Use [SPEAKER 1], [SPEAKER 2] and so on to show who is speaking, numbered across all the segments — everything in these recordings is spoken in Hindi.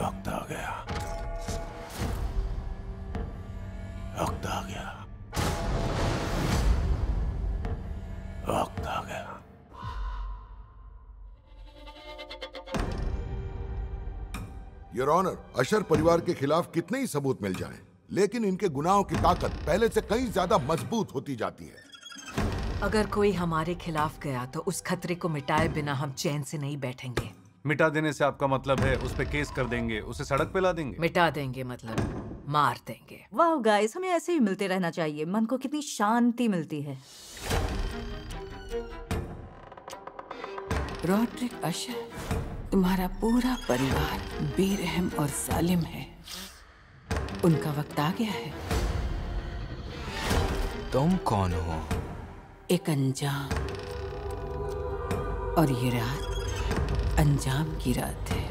[SPEAKER 1] वक्त आ गया, वक्त आ गया, वक्त आ गया।
[SPEAKER 2] योर ऑनर, अशर परिवार के खिलाफ कितने ही सबूत मिल जाएं, लेकिन इनके गुनाहों की ताकत पहले से कहीं ज्यादा मजबूत होती जाती है।
[SPEAKER 3] अगर कोई हमारे खिलाफ गया तो उस खतरे को मिटाए बिना हम चैन से नहीं बैठेंगे।
[SPEAKER 4] मिटा देने से आपका मतलब है उस पे केस कर देंगे, उसे सड़क पे ला देंगे?
[SPEAKER 3] मिटा देंगे मतलब मार देंगे।
[SPEAKER 5] वाह गाइस, हमें ऐसे ही मिलते रहना चाहिए। मन को कितनी शांति मिलती है।
[SPEAKER 6] रॉड्रिक अशर, तुम्हारा पूरा परिवार बेरहम और जालिम है। उनका वक्त आ गया है।
[SPEAKER 1] तुम कौन हो?
[SPEAKER 6] एक अंजाम, और ये रात अंजाम की रात है।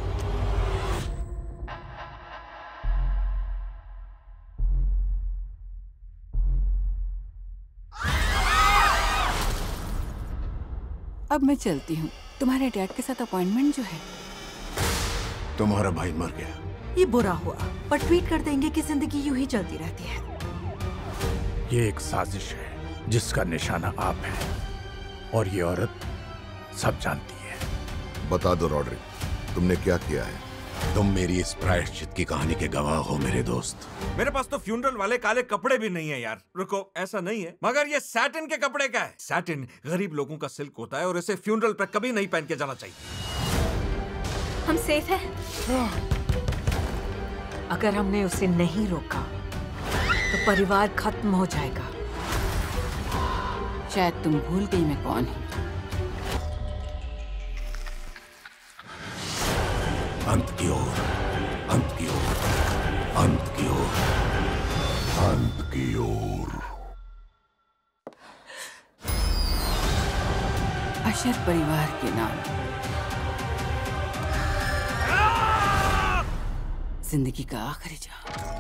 [SPEAKER 6] अब मैं चलती हूँ। तुम्हारे डैड के साथ अपॉइंटमेंट जो है।
[SPEAKER 1] तुम्हारा भाई मर गया।
[SPEAKER 5] ये बुरा हुआ, पर ट्वीट कर देंगे कि जिंदगी यूं ही चलती रहती है।
[SPEAKER 1] ये एक साजिश है जिसका निशाना आप हैं, और ये औरत सब जानती है।
[SPEAKER 2] बता दो रॉड्रिक, तुमने क्या किया है?
[SPEAKER 1] तुम मेरी इस प्रायश्चित की कहानी के गवाह हो मेरे दोस्त।
[SPEAKER 7] मेरे पास तो फ्यूनरल वाले काले कपड़े भी नहीं है यार। रुको, ऐसा नहीं है, मगर ये सैटिन के कपड़े का है। सैटिन गरीब लोगों का सिल्क होता है और इसे फ्यूनरल पर कभी नहीं पहन के जाना चाहिए।
[SPEAKER 3] हम सेफ हैं। अगर हमने उसे नहीं रोका तो परिवार खत्म हो जाएगा।
[SPEAKER 6] शायद तुम भूल गई मैं कौन हूँ।
[SPEAKER 1] अंत की ओर, अंत की ओर, अंत की ओर, अंत की ओर।
[SPEAKER 6] अशर परिवार के नाम जिंदगी का आखिरी जहां।